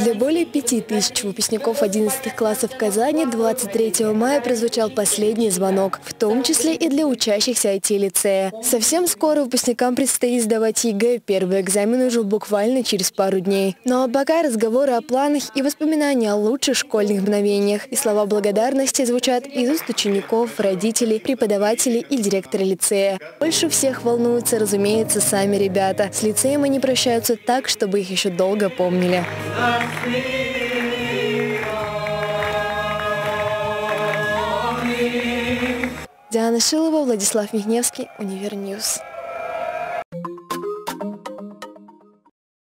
Для более 5000 выпускников 11 классов Казани 23 мая прозвучал последний звонок, в том числе и для учащихся IT-лицея. Совсем скоро выпускникам предстоит сдавать ЕГЭ, первый экзамен уже буквально через пару дней. Но пока разговоры о планах и воспоминания о лучших школьных мгновениях и слова благодарности звучат из уст учеников, родителей, преподавателей и директора лицея. Больше всех волнуются, разумеется, сами ребята. С лицеем они прощаются так, чтобы их еще долго помнили. Диана Шилова, Владислав Михневский, Универньюз.